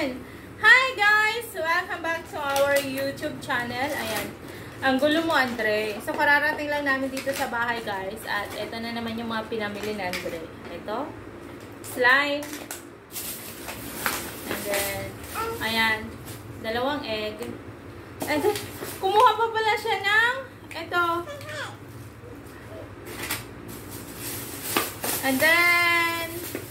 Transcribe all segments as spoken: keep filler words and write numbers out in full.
Ayan. Hi guys! Welcome back to our YouTube channel. Ayan. Ang gulo mo, Andre. So, kararating lang namin dito sa bahay, guys. At ito na naman yung mga pinamili ni Andre. Ito. Slime. And then, ayan. Dalawang egg. And then, kumuha pa pala siya ng ito. And then,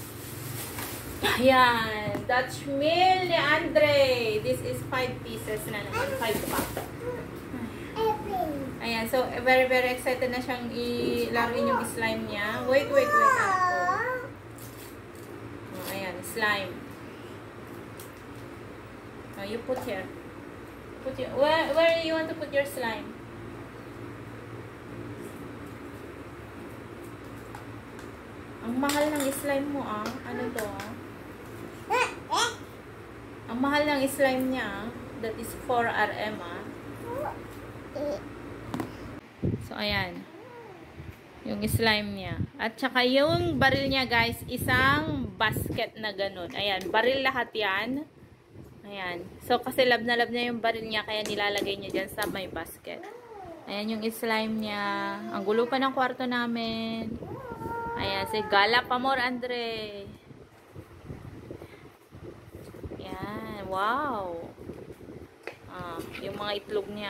ayan. Dutch meal ni Andre. This is five pieces na naman. five pack. Ayan. So, very, very excited na siyang ilaruin yung slime niya. Wait, wait, wait. Ako. Oh, ayan. Slime. Oh, you put here. Put your, where, where you want to put your slime? Ang mahal ng slime mo, ah. Ano to, ah? Ang mahal ng slime niya, that is four R M, ah. So, ayan. Yung slime niya. At saka yung baril niya, guys, isang basket na ganun. Ayan, baril lahat yan. Ayan. So, kasi lab na lab niya yung baril niya, kaya nilalagay niya dyan sa may basket. Ayan yung slime niya. Ang gulo pa ng kwarto namin. Ayan, si Gala Pamor Andre. Ayan, wow. Ah, yung mga itlog niya.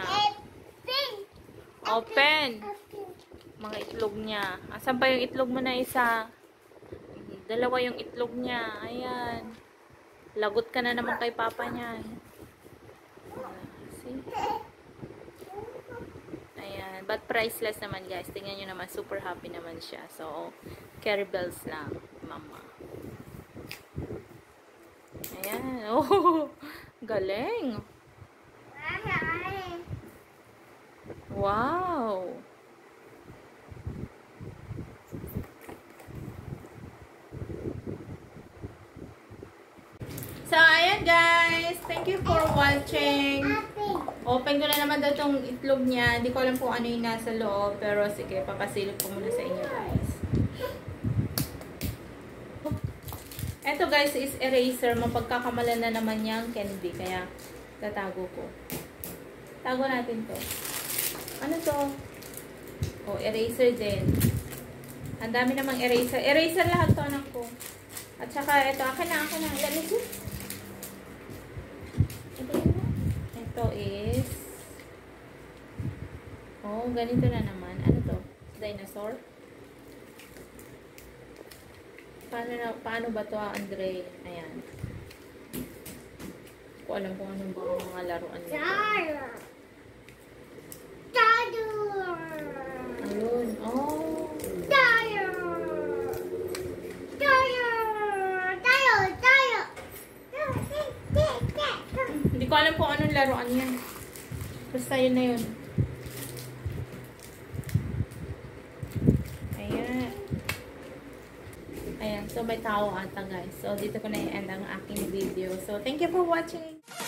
Open. Mga itlog niya. Asan pa yung itlog mo na isa? Dalawa yung itlog niya. Ayan. Lagot ka na naman kay papa niya. See? Ayan. But priceless naman, guys. Tingnan nyo naman. Super happy naman siya. So, carry bells lang. Mama. Ayan. Oh, galing. Wow. So, ayan guys. Thank you for watching. Open ko na naman daw itong itlog niya. Hindi ko alam kung ano yung nasa loob. Pero sige, papasilip ko muna sa inyo guys. Ito guys is eraser. Mapagkakamalan na naman niyang candy. Kaya tatago ko. Tago natin to. Ano to? Oh, eraser din. Ang dami namang eraser. Eraser lahat to, anak ko. At saka ito. Akin na, akin na. Let me see. Ito is oh, ganito na naman. Ano to? Dinosaur? Paano, na, paano ba to, Andre? Ayan. Hindi ko alam kung anong ba mga laruan nito. Ayun. Oh. Hindi ko alam kung anong laruan yan. Basta yun na yun. Ayan. Ayan. So, may tao ata, guys. So, dito ko na i-end ang aking video. So, thank you for watching.